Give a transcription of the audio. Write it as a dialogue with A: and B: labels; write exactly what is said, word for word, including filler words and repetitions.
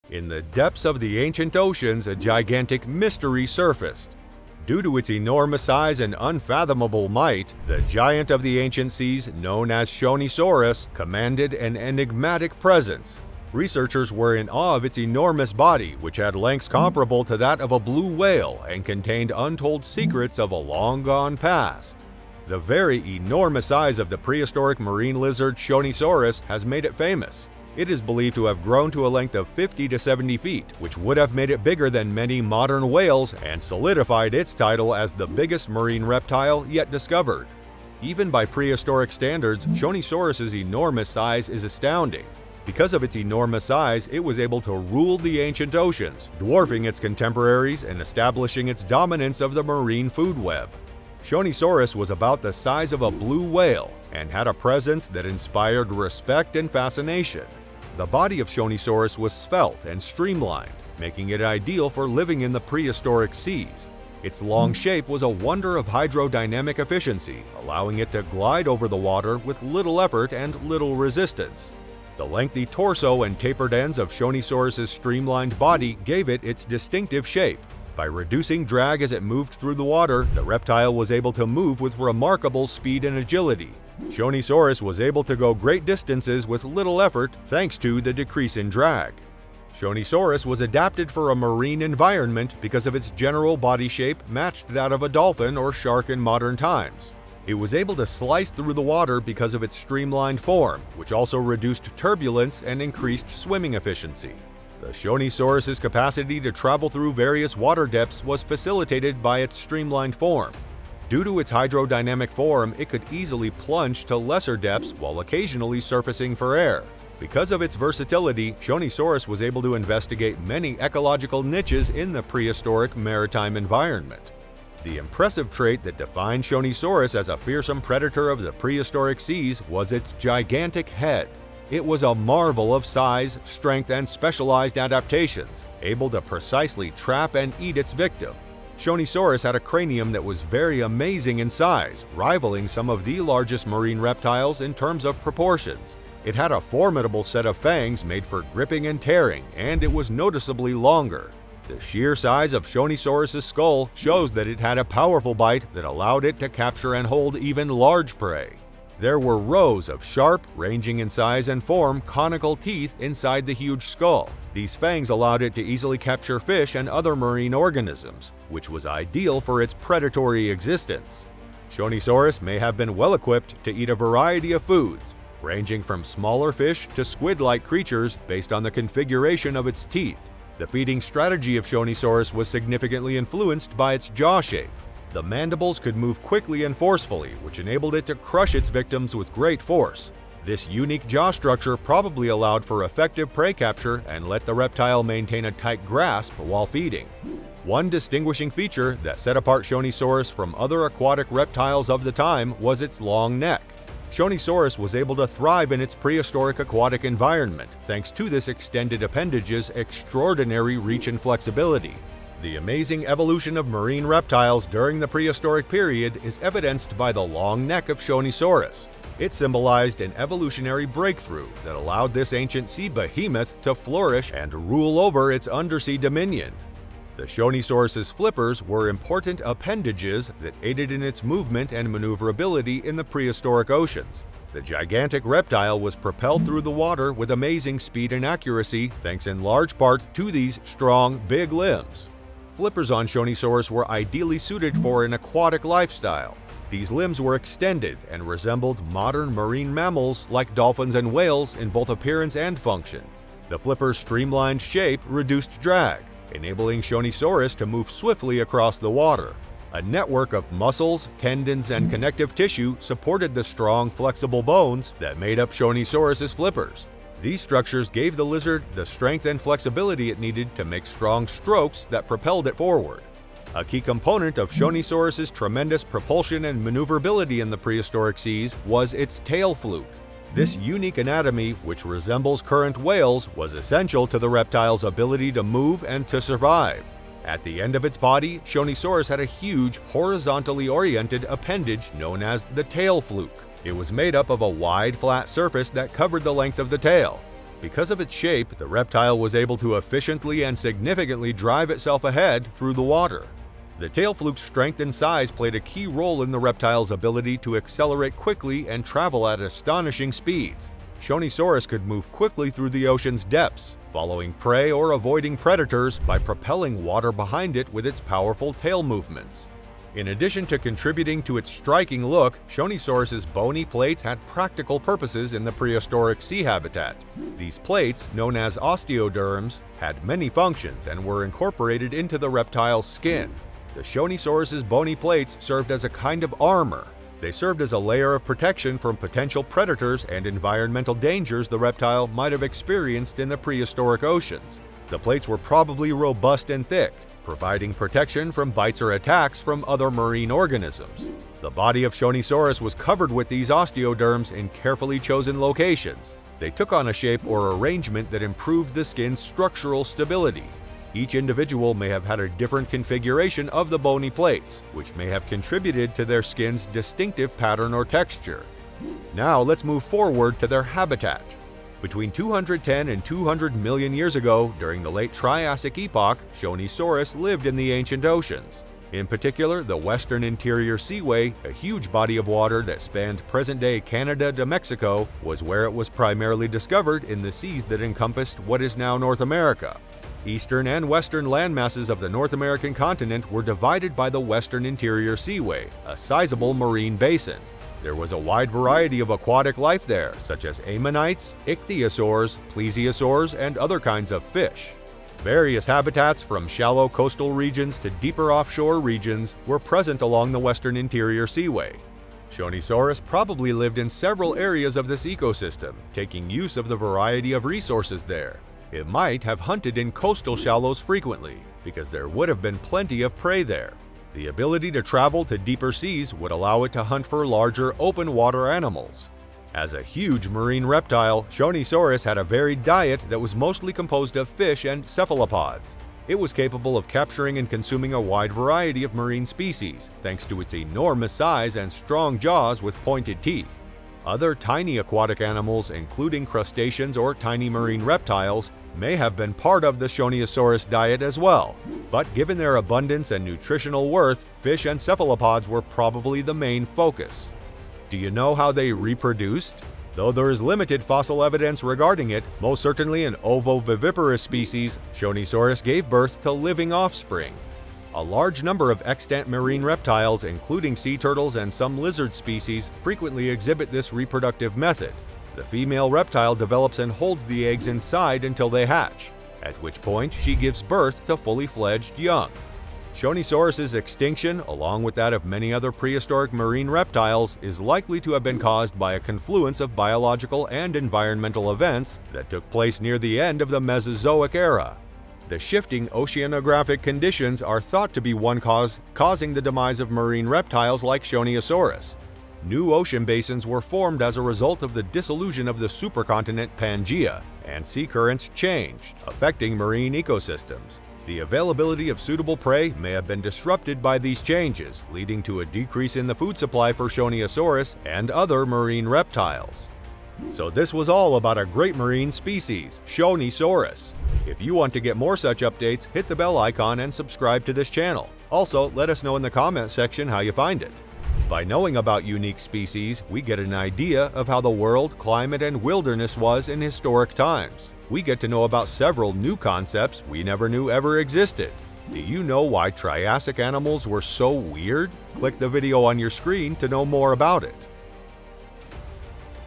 A: In the depths of the ancient oceans, a gigantic mystery surfaced. Due to its enormous size and unfathomable might, the giant of the ancient seas, known as Shonisaurus, commanded an enigmatic presence. Researchers were in awe of its enormous body, which had lengths comparable to that of a blue whale and contained untold secrets of a long-gone past. The very enormous size of the prehistoric marine lizard Shonisaurus has made it famous. It is believed to have grown to a length of fifty to seventy feet, which would have made it bigger than many modern whales and solidified its title as the biggest marine reptile yet discovered. Even by prehistoric standards, Shonisaurus's enormous size is astounding. Because of its enormous size, it was able to rule the ancient oceans, dwarfing its contemporaries and establishing its dominance of the marine food web. Shonisaurus was about the size of a blue whale and had a presence that inspired respect and fascination. The body of Shonisaurus was svelte and streamlined, making it ideal for living in the prehistoric seas. Its long shape was a wonder of hydrodynamic efficiency, allowing it to glide over the water with little effort and little resistance. The lengthy torso and tapered ends of Shonisaurus's streamlined body gave it its distinctive shape. By reducing drag as it moved through the water, the reptile was able to move with remarkable speed and agility. Shonisaurus was able to go great distances with little effort thanks to the decrease in drag. Shonisaurus was adapted for a marine environment because of its general body shape matched that of a dolphin or shark in modern times. It was able to slice through the water because of its streamlined form, which also reduced turbulence and increased swimming efficiency. The Shonisaurus's capacity to travel through various water depths was facilitated by its streamlined form. Due to its hydrodynamic form, it could easily plunge to lesser depths while occasionally surfacing for air. Because of its versatility, Shonisaurus was able to investigate many ecological niches in the prehistoric maritime environment. The impressive trait that defined Shonisaurus as a fearsome predator of the prehistoric seas was its gigantic head. It was a marvel of size, strength, and specialized adaptations, able to precisely trap and eat its victim. Shonisaurus had a cranium that was very amazing in size, rivaling some of the largest marine reptiles in terms of proportions. It had a formidable set of fangs made for gripping and tearing, and it was noticeably longer. The sheer size of Shonisaurus's skull shows that it had a powerful bite that allowed it to capture and hold even large prey. There were rows of sharp, ranging in size and form, conical teeth inside the huge skull. These fangs allowed it to easily capture fish and other marine organisms, which was ideal for its predatory existence. Shonisaurus may have been well equipped to eat a variety of foods, ranging from smaller fish to squid-like creatures based on the configuration of its teeth. The feeding strategy of Shonisaurus was significantly influenced by its jaw shape. The mandibles could move quickly and forcefully, which enabled it to crush its victims with great force. This unique jaw structure probably allowed for effective prey capture and let the reptile maintain a tight grasp while feeding. One distinguishing feature that set apart Shonisaurus from other aquatic reptiles of the time was its long neck. Shonisaurus was able to thrive in its prehistoric aquatic environment thanks to this extended appendage's extraordinary reach and flexibility. The amazing evolution of marine reptiles during the prehistoric period is evidenced by the long neck of Shonisaurus. It symbolized an evolutionary breakthrough that allowed this ancient sea behemoth to flourish and rule over its undersea dominion. The Shonisaurus's flippers were important appendages that aided in its movement and maneuverability in the prehistoric oceans. The gigantic reptile was propelled through the water with amazing speed and accuracy thanks in large part to these strong, big limbs. Flippers on Shonisaurus were ideally suited for an aquatic lifestyle. These limbs were extended and resembled modern marine mammals like dolphins and whales in both appearance and function. The flipper's streamlined shape reduced drag, enabling Shonisaurus to move swiftly across the water. A network of muscles, tendons, and connective tissue supported the strong, flexible bones that made up Shonisaurus's flippers. These structures gave the lizard the strength and flexibility it needed to make strong strokes that propelled it forward. A key component of Shonisaurus's tremendous propulsion and maneuverability in the prehistoric seas was its tail fluke. This unique anatomy, which resembles current whales, was essential to the reptile's ability to move and to survive. At the end of its body, Shonisaurus had a huge, horizontally oriented appendage known as the tail fluke. It was made up of a wide, flat surface that covered the length of the tail. Because of its shape, the reptile was able to efficiently and significantly drive itself ahead through the water. The tail fluke's strength and size played a key role in the reptile's ability to accelerate quickly and travel at astonishing speeds. Shonisaurus could move quickly through the ocean's depths, following prey or avoiding predators by propelling water behind it with its powerful tail movements. In addition to contributing to its striking look, Shonisaurus's bony plates had practical purposes in the prehistoric sea habitat. These plates, known as osteoderms, had many functions and were incorporated into the reptile's skin. The Shonisaurus's bony plates served as a kind of armor. They served as a layer of protection from potential predators and environmental dangers the reptile might have experienced in the prehistoric oceans. The plates were probably robust and thick, providing protection from bites or attacks from other marine organisms. The body of Shonisaurus was covered with these osteoderms in carefully chosen locations. They took on a shape or arrangement that improved the skin's structural stability. Each individual may have had a different configuration of the bony plates, which may have contributed to their skin's distinctive pattern or texture. Now let's move forward to their habitat. Between two hundred ten and two hundred million years ago, during the late Triassic epoch, Shonisaurus lived in the ancient oceans. In particular, the western interior seaway, a huge body of water that spanned present-day Canada to Mexico, was where it was primarily discovered in the seas that encompassed what is now North America. Eastern and western landmasses of the North American continent were divided by the western interior seaway, a sizable marine basin. There was a wide variety of aquatic life there, such as ammonites, ichthyosaurs, plesiosaurs, and other kinds of fish. Various habitats from shallow coastal regions to deeper offshore regions were present along the western interior seaway. Shonisaurus probably lived in several areas of this ecosystem, taking use of the variety of resources there. It might have hunted in coastal shallows frequently, because there would have been plenty of prey there. The ability to travel to deeper seas would allow it to hunt for larger open water animals. As a huge marine reptile, Shonisaurus had a varied diet that was mostly composed of fish and cephalopods. It was capable of capturing and consuming a wide variety of marine species, thanks to its enormous size and strong jaws with pointed teeth. Other tiny aquatic animals, including crustaceans or tiny marine reptiles, may have been part of the Shonisaurus diet as well, but given their abundance and nutritional worth, fish and cephalopods were probably the main focus. Do you know how they reproduced? Though there is limited fossil evidence regarding it, most certainly an ovoviviparous species, Shonisaurus gave birth to living offspring. A large number of extant marine reptiles, including sea turtles and some lizard species, frequently exhibit this reproductive method. The female reptile develops and holds the eggs inside until they hatch, at which point she gives birth to fully fledged young. Shonisaurus's extinction, along with that of many other prehistoric marine reptiles, is likely to have been caused by a confluence of biological and environmental events that took place near the end of the Mesozoic era. The shifting oceanographic conditions are thought to be one cause causing the demise of marine reptiles like Shonisaurus. New ocean basins were formed as a result of the dissolution of the supercontinent Pangaea, and sea currents changed, affecting marine ecosystems. The availability of suitable prey may have been disrupted by these changes, leading to a decrease in the food supply for Shonisaurus and other marine reptiles. So this was all about a great marine species, Shonisaurus. If you want to get more such updates, hit the bell icon and subscribe to this channel. Also, let us know in the comment section how you find it. By knowing about unique species, we get an idea of how the world, climate, and wilderness was in historic times. We get to know about several new concepts we never knew ever existed. Do you know why Triassic animals were so weird? Click the video on your screen to know more about it.